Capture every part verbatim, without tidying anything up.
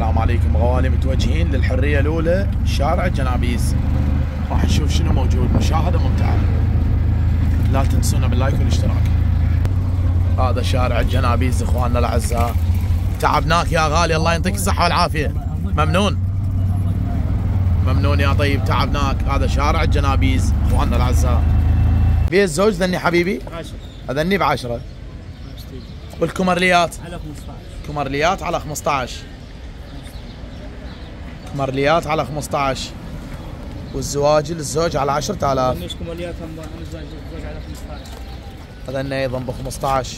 السلام عليكم غوالي، متوجهين للحرية الأولى شارع الجنابيز. راح نشوف شنو موجود، مشاهدة ممتعة. لا تنسونا باللايك والاشتراك. هذا شارع الجنابيز اخواننا الاعزاء. تعبناك يا غالي، الله يعطيك الصحة والعافية. ممنون ممنون يا طيب، تعبناك. هذا شارع الجنابيز اخواننا الاعزاء. في الزوج ذني حبيبي؟ عشرة. اذني بعشرة. والكمرليات؟ على خمسة عشر. كمرليات على خمسة عشر. كمرليات على خمسة عشر. والزواج الزوج على عشرة آلاف. مش كمرليات هم الزوج الزوج على خمسة عشر. هذني ايضا ب خمسة عشر.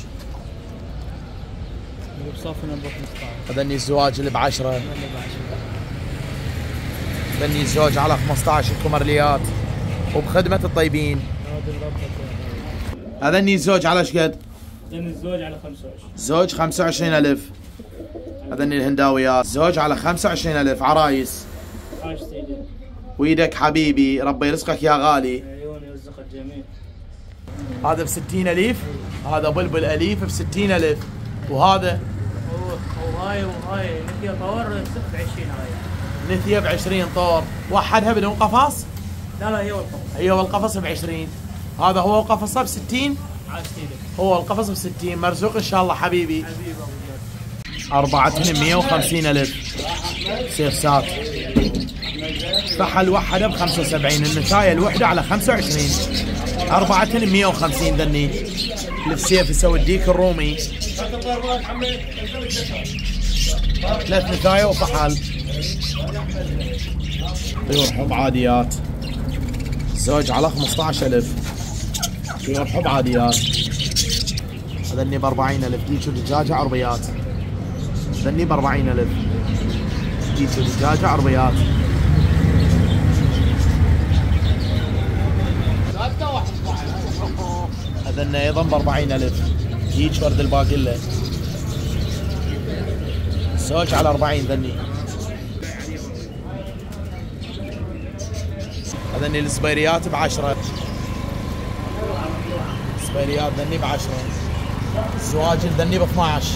بصافنا ب خمسة عشر. هذني الزواج اللي ب عشرة. هذني الزوج على خمسة عشر الكمرليات وبخدمة الطيبين. هذني الزوج على ايش قد؟ هذني الزوج على خمسة وعشرين. زوج خمسة وعشرين ألف. هذني الهنداويات زوج على خمسة وعشرين ألف. عرايس. عاش سيدي. ويدك حبيبي، ربي يرزقك يا غالي. عيوني يرزق الجميع. هذا بستين ألف. هذا بلبل أليف بستين ألف. وهذا وهاي وهاي نثية طور بعشرين. هاي نثية بعشرين طور. وحدها بدون قفص؟ لا لا هي والقفص. هي والقفص بعشرين. هذا هو وقفصه بستين. عاش سيدي. هو القفص بستين. مرزوق ان شاء الله حبيبي. حبيبي ابو أربعة مية وخمسين ألف. سيرسات. فحل وحده ب خمسة وسبعين. النتاية الوحدة على خمسة وعشرين. أربعة مية وخمسين ذني. الفسيف يسوي الديك الرومي. ثلاث نتاية وفحل. طيور حب عاديات. زوج على خمسة عشر ألف. طيور حب عاديات. ذني ب أربعين ألف. ديك دجاجة عربيات. ذني ب أربعين ألف. ديك دجاجة عربيات. هذن ايضا ب أربعين ألف. ديك ورد الباقلة. زوج على أربعين ذني. هذني السبيريات بعشرة. السبيريات ذني بعشرة. الزواج ذني ب اثناعش.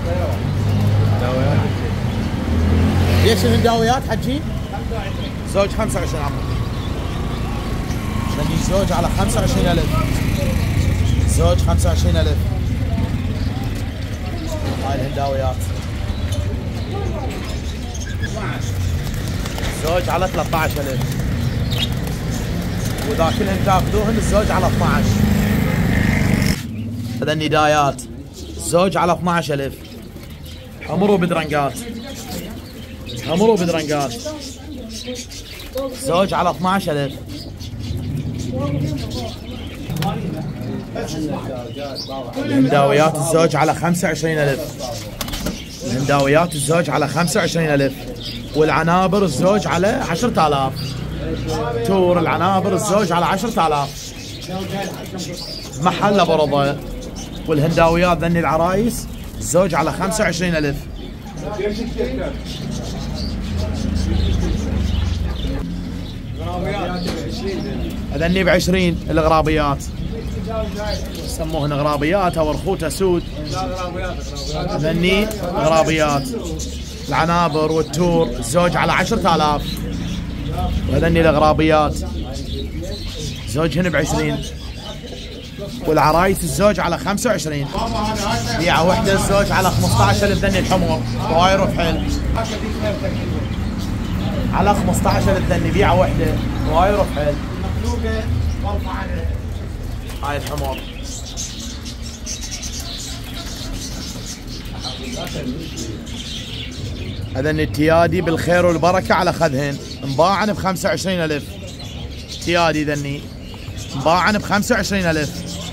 ليش الهنداويات حجي؟ زوج خمسة وعشرين عمري. ذني زوج على خمسة وعشرين ألف. زوج خمسة وعشرين ألف. هاي الهنداويات. زوج على ثلاثة عشر ألف. وإذا كلهم تاخذوهن الزوج على اثناعش. هذا الندايات. زوج على اثناعش ألف. حمر وبدرنقات. حمر وبدرنقات. زوج على اثناعش ألف. الهنداويات الزوج على خمسة وعشرين ألف. الهنداويات الزوج على خمسة وعشرين ألف. والعنابر الزوج على عشرة آلاف. تور العنابر الزوج على عشرة آلاف. محل برضه. والهنداويات ذني العرايس الزوج على خمسة وعشرين ألف. ذني بعشرين الغرابيات. يسموهن غرابيات او رخوته سود. ذني غرابيات. العنابر والتور الزوج على عشرة آلاف. وهذني الغرابيات زوجهن بعشرين. والعرايس الزوج على خمسة وعشرين. بيعة وحدة الزوج على خمسة عشر ألف. ذني الحمر واير وفحل على خمسة عشر ألف. ذني بيعة وحدة واير وفحل. هاي الحمر. هذن التيادي بالخير والبركة على خذهن. مباعن ب خمسة وعشرين ألف. تيادي ذني مباعن ب خمسة وعشرين ألف.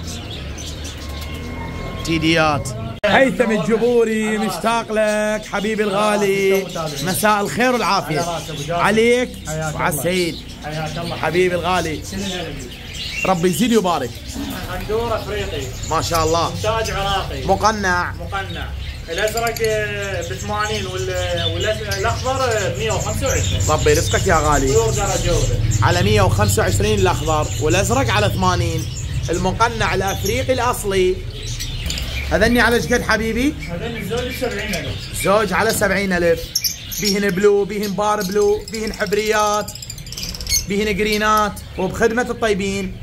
تيديات. هيثم الجبوري مشتاق لك حبيبي الغالي. مساء الخير والعافية عليك وعلى السيد حبيبي الغالي. ربي يزيد ويبارك. اندور افريقي ما شاء الله. انتاج عراقي. مقنع. مقنع. الازرق ب ثمانين والاخضر ب مية وخمسة وعشرين. ربي يرزقك يا غالي. طيور درجة جودة. على مية وخمسة وعشرين الاخضر والازرق على ثمانين. المقنع الافريقي الاصلي. هذني على ايش قد حبيبي؟ هذني الزوج ب سبعين ألف. زوج على سبعين ألف. بيهن بلو، بيهن بار بلو، بيهن حبريات، بيهن جرينات، وبخدمة الطيبين.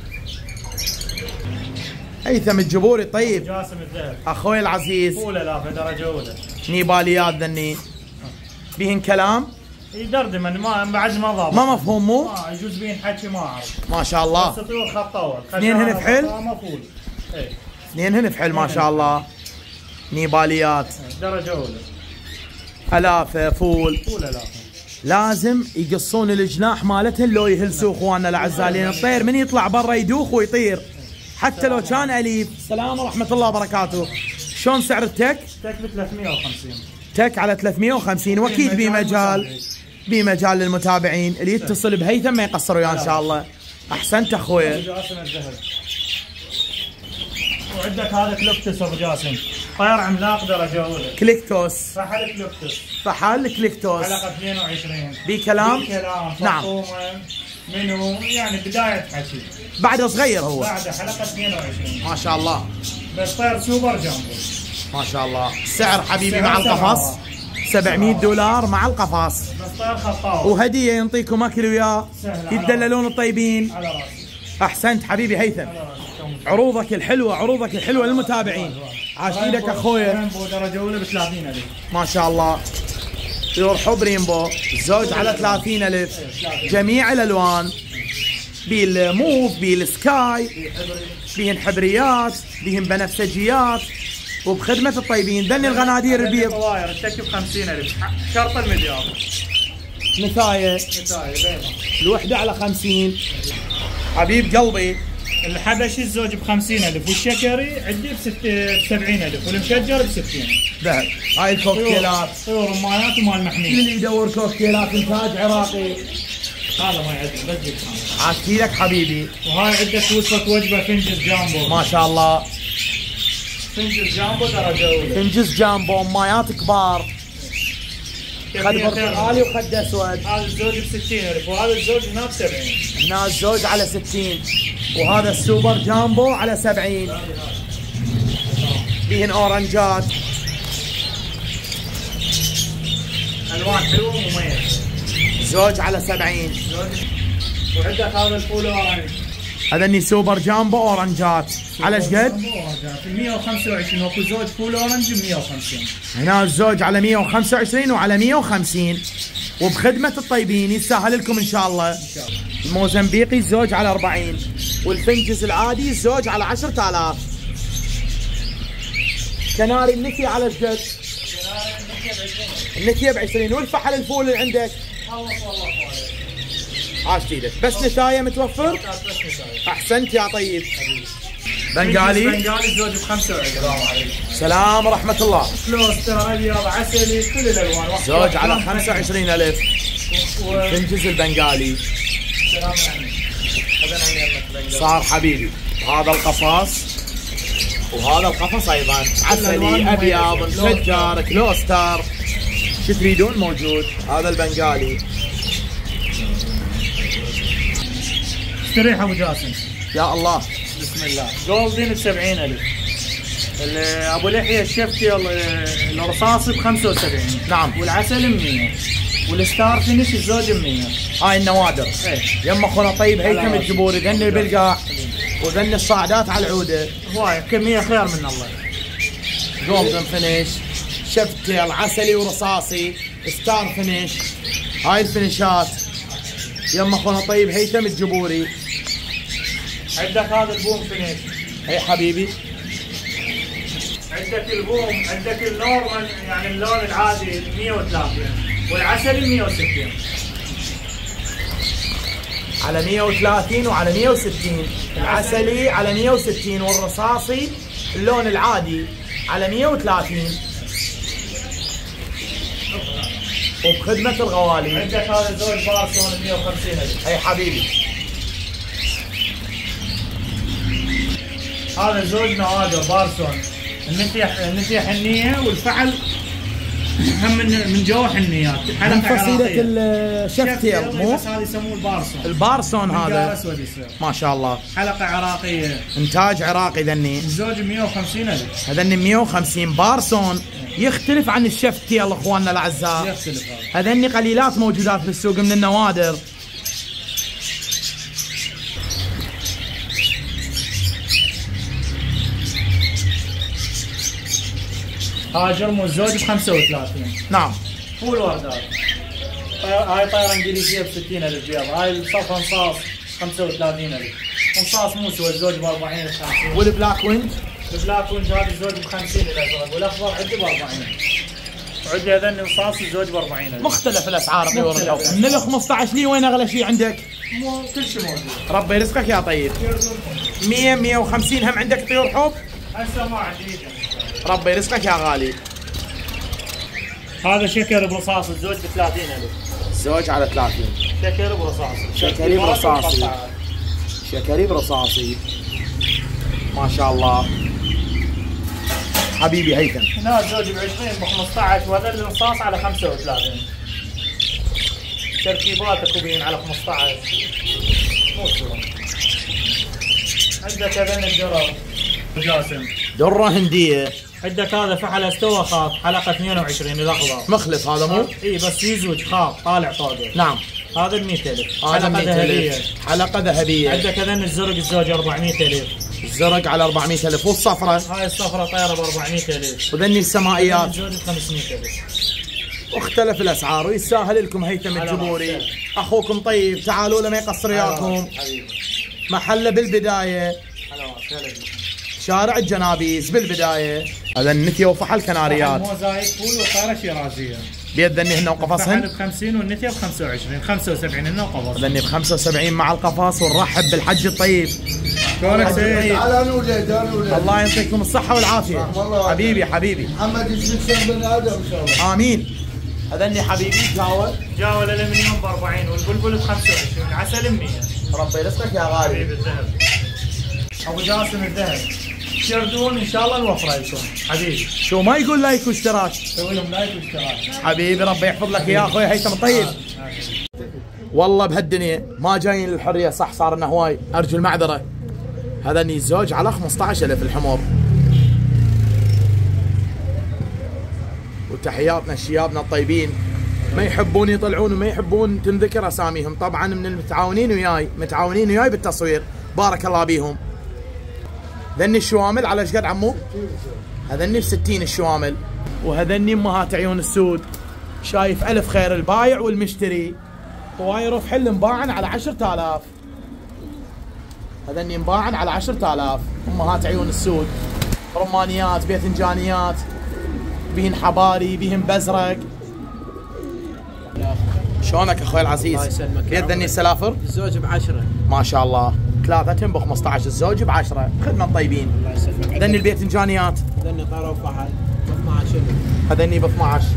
هيثم الجبوري طيب. جاسم الذهب. اخوي العزيز. اولى لا درجة اولى. نيباليات ذني. بيهن كلام؟ يدردم ما بعد ما ضابط. ما مفهوم مو؟ اه يجوز بين حكي ما اعرف. ما شاء الله. بس طول خط اول. اثنينهن فحل؟ مفول. ايه. اثنينهن فحل ما شاء الله. نيباليات. درجة اولى. الافه فول. اولى لا. لازم يقصون الجناح مالتهن لو يهلسوا اخواننا الاعزاء، لان الطير من يطلع برا يدوخ ويطير حتى لو كان اليف. السلام ورحمه الله وبركاته. شلون سعر التك؟ تك ب ثلاثمية وخمسين. تك على ثلاثمية وخمسين، واكيد بمجال بمجال للمتابعين اللي يتصل بهيثم ما يقصر وياه ان شاء الله. احسنت اخويا. جاسم الذهب. وعندك هذا كلوكتس ابو جاسم، طير عملاق درجه اولى. كليكتوس. فحل كلوكتس. فحل كليكتوس. حلقه اثنين وعشرين. بكلام؟ بكلام. نعم. منو يعني بدايه حكي. بعده صغير هو. بعده حلقه اثنين وعشرين. ما شاء الله. بس طير سوبر جامبو. ما شاء الله. السعر حبيبي مع القفص سبعمية دولار مع القفص. بس طير خطاوه. وهديه ينطيكم اكل وياه. يتدللون الطيبين. على راسي. احسنت حبيبي هيثم. عروضك الحلوه عروضك الحلوه للمتابعين. عاش ايدك اخويا. رينبو درجه اولى ب ثلاثين ألف. ما شاء الله. طيور حب رينبو الزوج على ثلاثين ألف. جميع الالوان. بالموف بالسكاي بيهن حبريات بيهن بنفسجيات وبخدمه الطيبين. ذني الغنادير البيض. طواير التك ب خمسين ألف شرط المليار. نتايه نتايه بيضة. الوحده على خمسين. حبيب قلبي. الحبشي الزوج ب خمسين ألف والشكري عندي ب سبعين ألف والمشجر ب ستين. ذهب. هاي الكوكتيلات. طيور رمايات ومال محميد. اللي يدور كوكتيلات انتاج عراقي. هذا ما يعد بس عاشتي لك حبيبي. وهاي عندك وصفة وجبة فنجز جامبو. ما شاء الله. فنجز جامبو درجة أولى. فنجز جامبو أمايات كبار. خد برتقالي وخد اسود. هذا الزوج ب ستين ألف وهذا الزوج هنا ب سبعين. هنا الزوج على ستين وهذا السوبر جامبو على سبعين. فيهن اورنجات. الوان حلوه ومميز. زوج على سبعين. وعندك هذا الفول اورنج. هذني سوبر جامبو اورنجات على ايش قد؟ مية وخمسة وعشرين واكو زوج فول اورنج ب مية وخمسين. هنا الزوج على مية وخمسة وعشرين وعلى مية وخمسين وبخدمة الطيبين يسهل لكم ان شاء الله. الموزمبيقي الزوج على أربعين والفنجز العادي الزوج على عشرة آلاف. كناري النكي على ايش قد؟ النكيه ب عشرين والفحل الفول اللي عندك؟ عاش ايدك. بس نتايه متوفر؟ احسنت يا طيب. بنغالي؟ بنغالي الزوج ب خمسة وعشرين. سلام ورحمة الله. كلوستر ابيض عسلي كل الالوان. زوج على خمسة وعشرين ألف. تنجز البنغالي. سلام عليكم. صار حبيبي. هذا القفص وهذا القفص ايضا عسلي ابيض مشجر كلوستر. شو تريدون موجود. هذا البنغالي. استريح ابو جاسم. يا الله. بسم الله. جولدن ب سبعين ألف. ابو لحيه الشفتي الرصاصي ب خمسة وسبعين. نعم. والعسل ب مية. والستار فينش الزوج ب مية. هاي النوادر. ايه. يم اخونا طيب هيثم الجبوري ذني البلقاح وذني الصاعدات على العوده. هواي كميه خير من الله. جولدن فينيش شفتي العسلي ورصاصي ستار فينيش. هاي الفينيشات يم اخونا طيب هيثم الجبوري. عندك هذا البوم فينيش. اي حبيبي. عندك البوم عندك النورمال يعني اللون العادي مية وثلاثين والعسلي مية وستين. على مية وثلاثين وعلى مية وستين. العسلي على مية وستين والرصاصي اللون العادي على مية وثلاثين وبخدمة الغوالي. عندك هذا زوج بارسون مية وخمسين ألف. اي حبيبي. هذا زوج نوادر بارسون النتية النتية حنية والفعل هم من من جو حنيات. من فصيلة الشفتيل مو؟ بس هذا يسموه البارسون. البارسون هذا اسود يصير. ما شاء الله. حلقة عراقية. انتاج عراقي ذني. الزوج مية وخمسين ألف. هذني مية وخمسين بارسون. يختلف عن الشفتيل اخواننا الاعزاء. يختلف هذا. هذني قليلات موجودات في السوق من النوادر. هاي جرمو الزوج ب خمسة وثلاثين. نعم. فول وردات. هاي طائرة انجليزية ب ستين ألف بيض. هاي الصف انصاص خمسة وثلاثين ألف. انصاص موسى الزوج ب أربعين خمسين. والبلاك وينج؟ البلاك وينج هذا الزوج ب خمسين الازرق، والاخضر عندي ب أربعين. وعندي هذني انصاص الزوج ب أربعين ألف. مختلف الاسعار طيور الحب. من ال خمسة عشر لي وين اغلى شيء عندك؟ مو كل شيء موجود. ربي يرزقك يا طيب. مية مية وخمسين هم عندك طيور حب؟ هسه ما عندي. ربي يرزقك يا غالي. هذا شكر برصاص الزوج ب ثلاثين ألف. الزوج على ثلاثين. شكر برصاصي. شكري برصاصي. شكري برصاصي. ما شاء الله. حبيبي هيثم. هنا الزوج ب عشرين ب خمسة عشر وهذا الرصاص على خمسة وثلاثين. تركيبات كوبين على خمسة عشر. مو سوى. عندك هذين الدرر جاسم. درة هندية. عندك هذا فحل استوى خاط حلقة اثنين وعشرين الاخضر. مخلف هذا مو؟ اي بس يزوج خاط طالع فوقه. نعم. هذا ب مية ألف. حلقة ذهبية. حلقة ذهبية. عندك هذين الزرق الزوج أربعمية ألف. الزرق على أربعمية ألف والصفرة؟ هاي الصفرة طايرة ب أربعمية ألف. وذني السمائيات؟ الزوج ب خمسمية ألف. واختلف الاسعار ويستاهل لكم هيثم الجبوري. اخوكم طيب تعالوا له ما يقصر وياكم. محله بالبدايه. شارع الجنابيس بالبدايه. هذا النثيه وفحل كناريات. موزايك فول وطائره شيرازيه. بيد ذني هن وقفصهن؟ ب خمسين والنثيه ب خمسة وعشرين، خمسة وسبعين هن وقفص. ذني ب خمسة وسبعين مع القفص ونرحب بالحج الطيب. شلونك سيد؟ تعال انا ولاد انا ولاد. الله يعطيكم الصحه والعافيه. حبيبي حبيبي. محمد يجزيك بن ادم ان شاء الله. امين. هذني حبيبي جاول. جاول الالمنيوم ب أربعين والبلبل ب خمسة وعشرين، العسل ب مية. ربي يرزقك يا غالي. حبيبي الذهب. ابو جاسم الذهب. تشردون ان شاء الله نوفره لكم حبيبي. شو ما يقول لايك واشتراك؟ سوي لهم لايك واشتراك. حبيبي ربي يحفظ لك يا اخوي هيثم الطيب. والله بهالدنيا ما جايين للحريه صح صار لنا هواي ارجو المعذره. هذا الزوج على خمسة عشر ألف الحمر. وتحياتنا لشيابنا الطيبين ما يحبون يطلعون وما يحبون تنذكر اساميهم، طبعا من المتعاونين وياي متعاونين وياي بالتصوير بارك الله بيهم. ذني الشوامل على ايش قد عمو؟ هذني ب ستين الشوامل. وهذني امهات عيون السود. شايف الف خير البايع والمشتري. طواير وفحل مباعن على عشرة آلاف. هذني مباعن على عشرة آلاف امهات عيون السود. رمانيات باذنجانيات بيهن حباري بيهن بزرق. شلونك اخوي العزيز؟ الله يسلمك. بيذني السلافر؟ الزوج بعشرة. ما شاء الله ثلاثتهم ب خمسة عشر الزوج بعشرة. خدمة طيبين. الله يسلمك. هذني البيتنجانيات؟ هذني طيرة وفحل ب اثني عشر. هذني ب اثني عشر.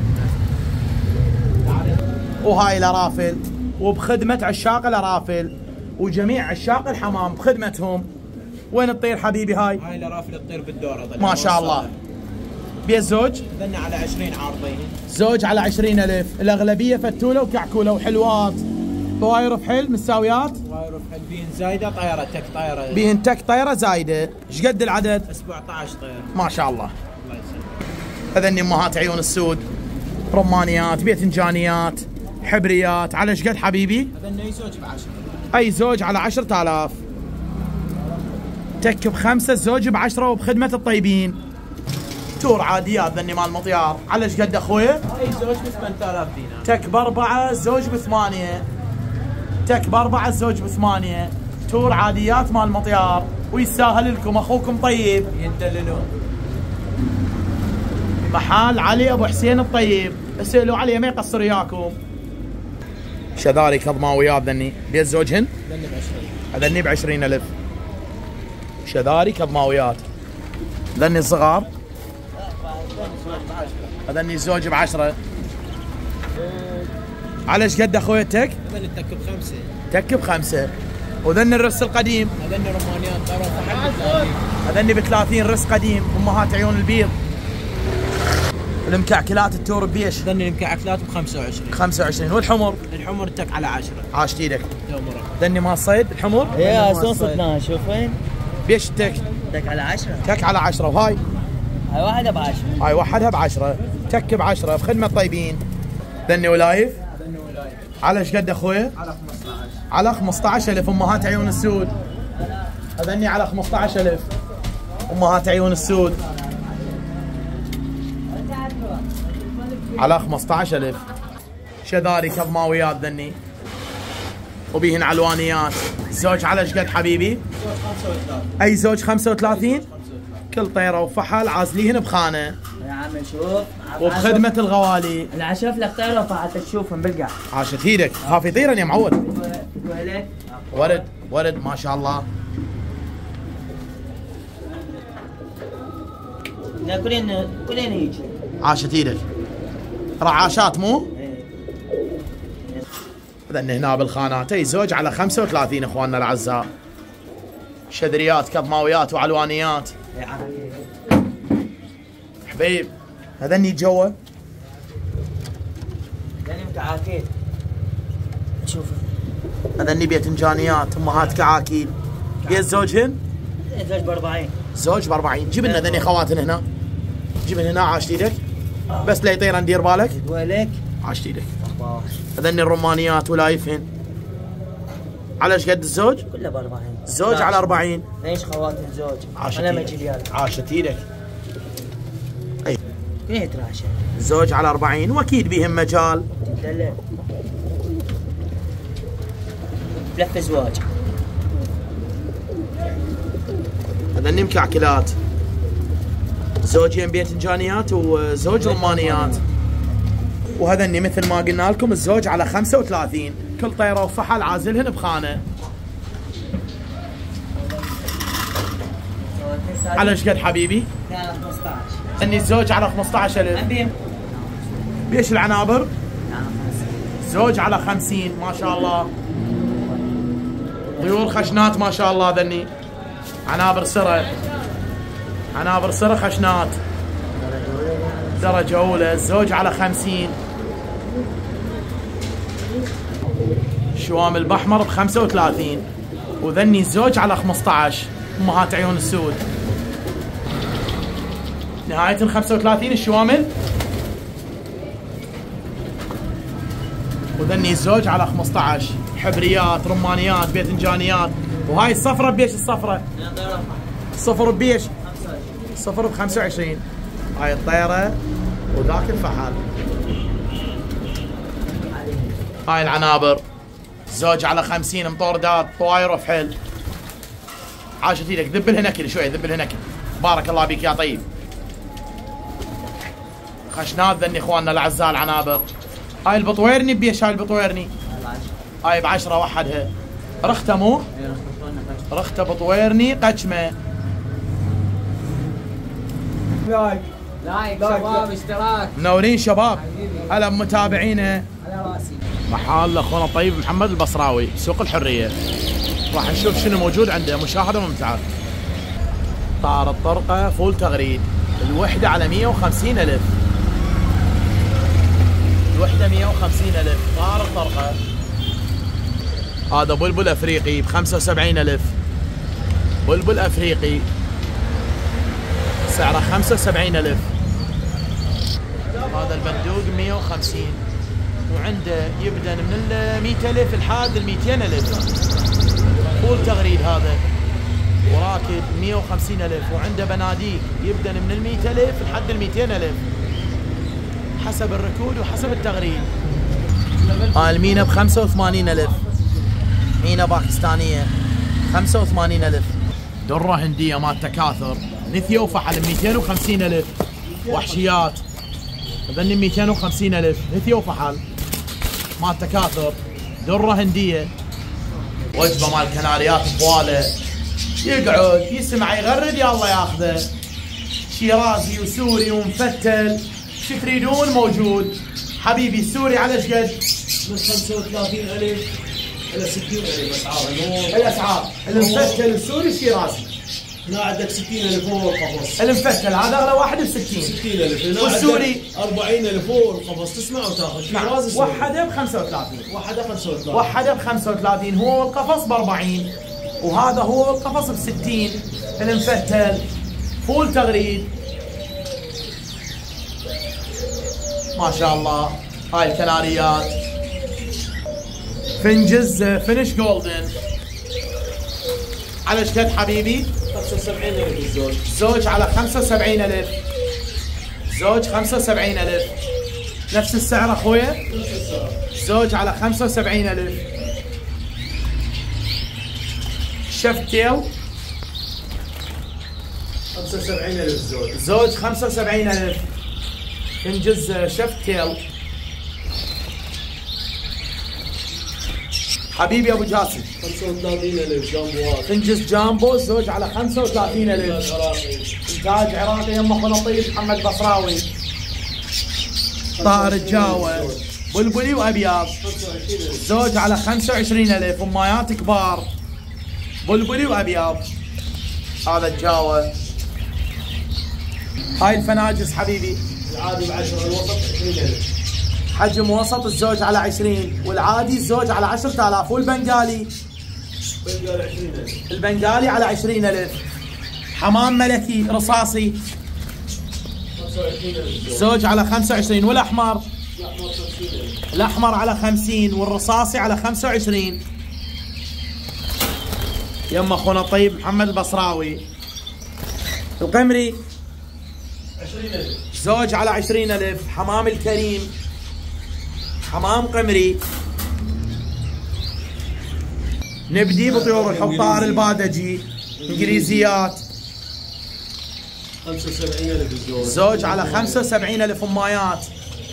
وهاي الارافل وبخدمة عشاق الارافل وجميع عشاق الحمام بخدمتهم. وين تطير حبيبي هاي؟ هاي الارافل تطير بالدورة. ما شاء الله. بيا الزوج؟ هذني على عشرين عارضين. زوج على عشرين ألف. الأغلبية فتولة وكعكولة وحلوات. طواير فحل مستويات؟ طواير وفحل بين زايدة طيارة تك طيارة. بيهن تك طيرة زايدة. ايش قد العدد؟ سبعة عشر طيارة. ما شاء الله. الله يسلمك. هذني امهات عيون السود. رمانيات بيتنجانيات حبريات على ايش قد حبيبي؟ هذني زوج بعشرة. اي زوج على عشرة آلاف. تك بخمسة الزوج بعشرة وبخدمة الطيبين. تور عاديات ذني مال مطيار على ايش قد اخويا؟ هاي زوج ب ثمانية آلاف دينار. تك باربعة الزوج بثمانية. تك باربعة الزوج بثمانية. تور عاديات مال مطيار ويستاهل لكم اخوكم طيب. يندللون. محل علي ابو حسين الطيب اسالوا عليه ما يقصر وياكم. شذاري كظماويات ذني بيت زوجهن؟ هذني بعشرين. هذني بعشرين ألف. شذاري كظماويات. ذني الصغار؟ هذني زوج بعشرة. على ايش قد اخوي التك؟ هذني تك بخمسة. تك بخمسة. وذني الرس القديم؟ هذني رمانيات طيرة وفحل ب ثلاثين. هذني ب ثلاثين رس قديم امهات عيون البيض. المكعكلات التور بيش ذني المكعكلات ب خمسة وعشرين. خمسة وعشرين. والحمر؟ الحمر تك على عشرة. عاشت ايدك. يومرة. ذني مال الصيد الحمر؟ ايه هسه صدناها شوف وين؟ بيش التك؟ تك على عشرة. تك على عشرة. وهاي؟ هاي واحدة بعشرة. هاي وحدها بعشرة. تك بعشرة بخدمة الطيبين. ذني ولايف؟ ذني ولايف. على ايش قد اخويا؟ على خمسة عشر. على خمسطعش ألف. امهات عيون السود. هذني على خمسطعش ألف. امهات عيون السود. على خمسطعش ألف. شذاري كظماويات ذني. وبيهن علوانيات. زوج على ايش قد حبيبي؟ زوج خمسة وثلاثين. اي زوج خمسة وثلاثين؟ كل طيره وفحل عازليهن بخانه. يا عمي شوف. وبخدمه الغوالي. العشرة لك طيرة حتى تشوفهم بالقاع. عاشت ايدك. خاف يطيرن يا معود. وهلك. ورد ورد ما شاء الله. لا كلنا كلنا يجي. عاشت ايدك. رعاشات مو؟ اذن هنا بالخانات. اي زوج على خمسة وثلاثين اخواننا الاعزاء. شذريات كظماويات وعلوانيات. يا عمي. حبيب هذني جوا. يعني مكعاكيل. شوف. هذني بيتنجانيات امهات كعاكيل. بيت زوجهن؟ زوج ب أربعين. زوج ب أربعين. جيب لنا ذني خواتن هنا. جيب هنا عاشت ايدك. بس لا يطير ندير بالك. ولك. عاشت ايدك. هذني الرمانيات ولايفهن. على ايش قد الزوج؟ كله ب أربعين. زوج على أربعين. ليش خواتم زوج؟ عاشت انا ما ايدك. اجي ليالك. عاشت ايدك. اي ليه تراشة؟ زوج على أربعين واكيد بيهم مجال. دلع. لف زواج. هذني مكعكلات. زوجين بيتنجانيات وزوج رمانيات. وهذني مثل ما قلنا لكم الزوج على خمسة وثلاثين. كل طيره وفحل عازلهن بخانه. على ايش قد حبيبي؟ على خمسطعش. اني الزوج على خمسطعش ألف. أبيهم. بيش العنابر؟ على خمسين. زوج على خمسين ما شاء الله. طيور خشنات ما شاء الله ذني. عنابر سرة. عنابر سرة خشنات. درجة أولى. الزوج على خمسين. شوام البحمر بخمسة وثلاثين. وذني الزوج على خمسطعش. أمهات عيون السود. نهاية الخمسة وثلاثين الشوامل. وذني الزوج على خمسطعش. حبريات رمانيات بيتنجانيات. وهاي الصفرة بيش الصفرة؟ صفر بيش؟ صفر بخمسة وعشرين. هاي الطيرة وذاك الفحل. هاي العنابر. زوج على خمسين مطوردات طواير وفحل. عاشت ايدك. ذب لها نكل شوي. ذب لها نكل. بارك الله بيك يا طيب. خشنات ذني اخواننا الاعزاء العنابر. هاي البطويرني بيش. هاي البطويرني هاي بعشرة وحدها. رخته مو؟ رخته بطويرني قجمه. لايك لايك شباب اشتراك. منورين شباب. هلا بمتابعينا. على راسي. محل اخونا الطيب محمد البصراوي سوق الحريه. راح نشوف شنو موجود عنده. مشاهده ممتعه. طار الطرقه فول تغريد. الوحده على مية وخمسين ألف. الوحده مية وخمسين ألف. طار الطرقه. هذا بلبل افريقي ب خمسة وسبعين ألف. بلبل افريقي سعره خمسة وسبعين ألف. هذا البندوق مية وخمسين. وعنده يبدأ من ال مية ألف لحد ال مئتين ألف. فول تغريد هذا. وراكد مية وخمسين ألف. وعنده بناديق يبدأ من ال مية ألف لحد ال مئتين ألف حسب الركود وحسب التغريد. هاي المينا ب خمسة وثمانين ألف. مينا باكستانية خمسة وثمانين ألف. درة هندية مال تكاثر. نثية وفحل مئتين وخمسين ألف. وحشيات ذني مئتين وخمسين ألف. نثية وفحل مال تكاثر. درة هندية. وجبة مال كناريات بواله. يقعد يسمع يغرد يلا ياخذه. شيرازي وسوري ومفتل. شو تريدون موجود. حبيبي السوري على ايش قد؟ من خمسة وثلاثين ألف إلى ستين ألف أسعار. الاسعار المفتل السوري الشيرازي. هنا عندك ستين ألف هو القفص. المفتل هذا اغلى واحد ب ستين. ستين ألف. هنا والسوري أربعين ألف هو القفص، تسمع وتاخذ. نعم. وحده ب خمسة وثلاثين. وحده خمسة وثلاثين. وحده ب خمسة وثلاثين، هو القفص ب أربعين، وهذا هو القفص ب ستين. المفتل فول تغريد ما شاء الله. هاي الكناريات فنجز فينش جولدن على شقد حبيبي؟ خمسة وسبعين ألف الزوج. زوج على خمسة وسبعين ألف. زوج خمسة وسبعين ألف. نفس السعر اخويا؟ زوج على خمسة وسبعين ألف. شيف تيل خمسة وسبعين ألف الزوج. زوج خمسة وسبعين ألف. فنجز شيف تيل حبيبي ابو جاسم. خمسة وثلاثين ألف جامبوات. فنجز جامبو زوج على خمسة وثلاثين ألف. انتاج عراقي يم اخونا طيب محمد بصراوي. طائر الجاوة بلبلي وابيض زوج على خمسة وعشرين ألف. امايات كبار بلبلي وابيض. هذا الجاوة. هاي الفناجس حبيبي العادي ب عشرة، الوسط عشرين ألف. حجم وسط الزوج على عشرين، والعادي الزوج على عشرة آلاف، والبنغالي بنقال عشرين ألف. البنغالي على عشرين ألف. حمام ملكي رصاصي خمسة وعشرين ألف. زوج على خمسة وعشرين، والاحمر الأحمر خمسين ألف. الاحمر على خمسين، والرصاصي على خمسة وعشرين. يم اخونا طيب محمد البصراوي. القمري عشرين ألف. زوج على عشرين ألف. حمام الكريم حمام قمري. نبدي بطيور الحب. طائر البادجي انجليزيات خمسة وسبعين ألف الزوج. زوج على خمسة وسبعين ألف. امايات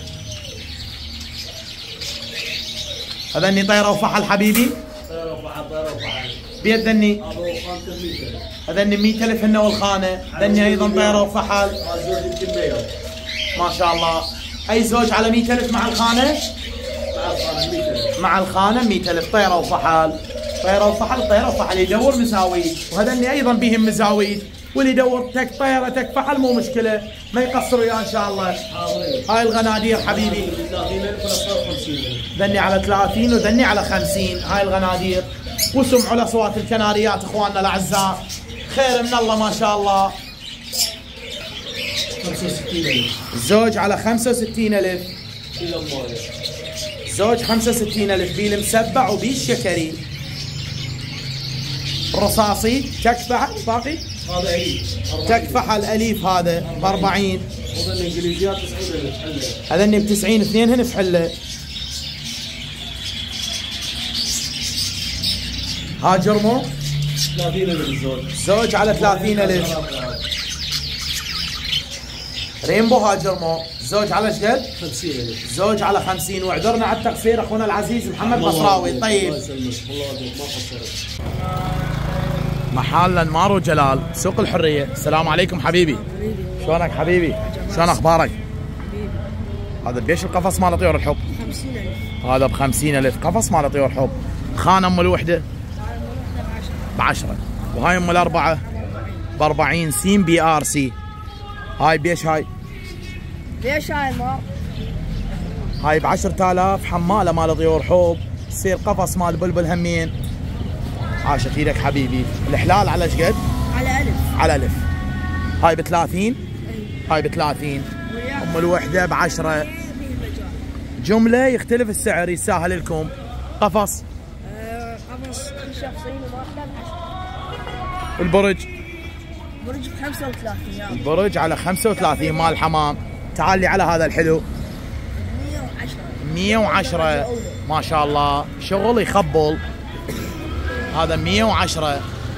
هذني طيرة وفحل حبيبي. طيرة وفحل. طيرة وفحل. بيدني هذا هو خانة مية ألف. هذني مية ألف هن والخانة. هذني ايضا طيرة وفحل. هذا الزوج يمكن بيض. ما شاء الله. اي زوج على مية ألف مع الخانة؟ مع الخانة مية ألف. مع الخانة مية ألف. طيرة وفحل. طيرة وفحل. طيرة وفحل يدور مزاويد، وهذني ايضا بهم مزاويد، واللي يدور تك طيرة تك فحل مو مشكلة، ما يقصروا يا ان شاء الله. حاضرين. هاي الغنادير حبيبي ثلاثين ألف ولا خمسين ألف. ذني على ثلاثين وذني على خمسين. هاي الغنادير. وسمعوا لاصوات الكناريات اخواننا الاعزاء، خير من الله ما شاء الله. خمسة وستين ألف. الزوج على خمسة وستين ألف. كيلو ماية. زوج خمسة وستين ألف. بيل مسبع وبيل شكري. رصاصي تكفح باقي هذا عيد. تكفح الاليف هذا ب أربعين. وظل الانجليزيات تسعين ألف. حلة. هذني ب تسعين. اثنين هن في حله. هاجرمو ثلاثين ألف الزوج. زوج على ثلاثين ألف. رينبو هاجرمو زوج على شقد؟ خمسين ألف. زوج على خمسين. واعذرنا على التقصير اخونا العزيز محمد بصراوي. طيب الله يسلمك. الله يسلمك ما قصرت. محل انمار وجلال سوق الحريه. السلام عليكم حبيبي. شلونك حبيبي؟ شلون اخبارك؟ هذا بيش القفص مال طيور الحب؟ خمسين ألف. هذا ب خمسين ألف قفص مال طيور الحب. خانه ام الوحده ب عشرة، وهاي ام الاربعه ب أربعين. سيم بي ار سي. هاي بيش هاي؟ ليش هاي المار؟ هاي ب عشرة آلاف. حماله مال طيور حب. تصير قفص مال بلبل همين. عاشت ايدك حبيبي. الحلال على شقد؟ على ألف. على ألف. هاي ب ثلاثين. هاي ب ثلاثين. وياه. ام الوحده ب عشرة. فيه مجال. جمله يختلف السعر يسهل لكم. قفص آه، قفص شخصين وماخذه بعشرة. البرج. برج ب خمسة وثلاثين يا البرج على خمسة وثلاثين مال حمام. تعال لي على هذا الحلو مية وعشرة. مية وعشرة. ما شاء الله شغل يخبل. هذا مية وعشرة.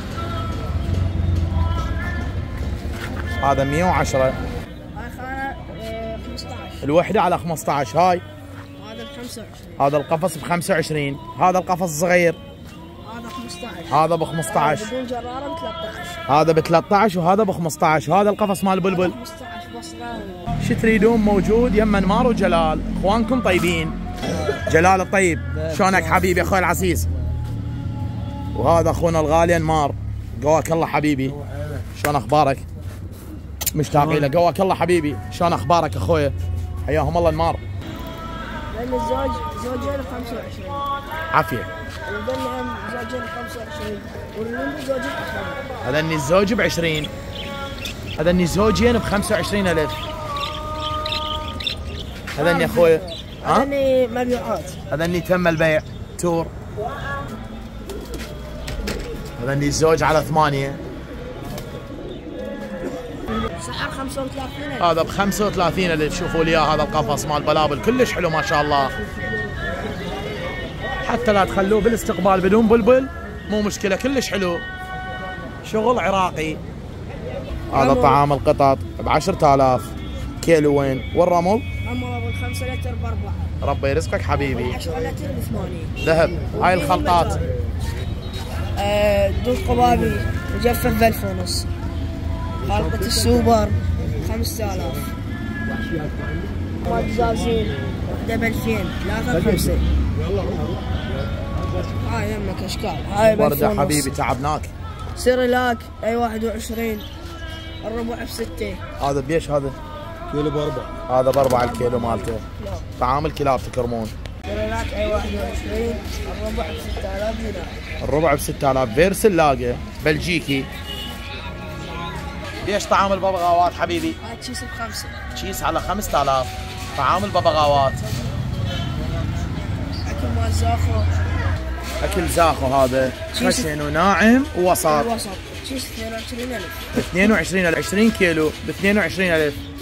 هذا مية وعشرة. هاي خانة آه، خمسة عشر. الوحده على خمسة عشر. هاي هذا ب خمسة وعشرين. هذا القفص ب خمسة وعشرين. هذا القفص صغير. هذا خمسة عشر. هذا ب خمسة عشر. بدون جرارة ب ثلاثة عشر. هذا ب ثلاثة عشر وهذا ب خمسة عشر. هذا القفص مال بلبل. خمسة عشر بصرة. شو تريدون موجود يم انمار وجلال. اخوانكم طيبين. جلال الطيب شلونك حبيبي اخوي العزيز؟ وهذا اخونا الغالي انمار. قواك الله حبيبي. شلون اخبارك؟ مشتاقين لك. قواك الله حبيبي. شلون اخبارك اخويا؟ حياهم الله النمار. لان الزوج زوجين ب خمسة وعشرين. عافيه. والبنهم زوجين ب خمسة وعشرين واللمبي زوجين ب عشرين. هذني الزوج ب عشرين. هذني زوجين ب خمسة وعشرين ألف. هذني اخويا. ها؟ هذني مبيعات. هذني تم البيع تور. هذني الزوج على ثمانية. سعر خمسة وثلاثين ألف. هذا ب خمسة وثلاثين ألف. شوفوا لي اياه هذا القفص مال بلابل كلش حلو ما شاء الله. حتى لا تخلوه بالاستقبال بدون بلبل مو مشكلة كلش حلو. شغل عراقي. هذا طعام القطط ب عشرة آلاف. كيلوين. والرمل؟ عمره ابو الخمسة لتر باربعة. ربي يرزقك حبيبي. عشرة لتر بثمانين. ذهب. هاي الخلطات. آه دود قبابي مجفف بألف ونص. خلطة السوبر خمسة آلاف. مال دزازين وحدة بألفين. ثلاثة بخمسة. هاي يمك اشكال. هاي بألف وردة ونص. حبيبي تعبناك. سيريلاك اي واحد وعشرين. الربع بستة. هذا بيش هذا؟ كيلو باربعه. هذا باربعة الكيلو مالته. طعام الكلاب تكرمون. سيريلاك اي واحد وعشرين. الربع بستة آلاف دينار. الربع ب ستة آلاف. فيرسل لاقه بلجيكي. ليش طعام الببغاوات حبيبي؟ هاي تشيس بخمسة. تشيس على خمسة آلاف. طعام الببغاوات. اكل مال زاخو. اكل زاخو هذا خشن وناعم ووسط. الوسط تشيس اثنين وعشرين ألف. اثنين وعشرين ألف. عشرين كيلو ب اثنين وعشرين ألف.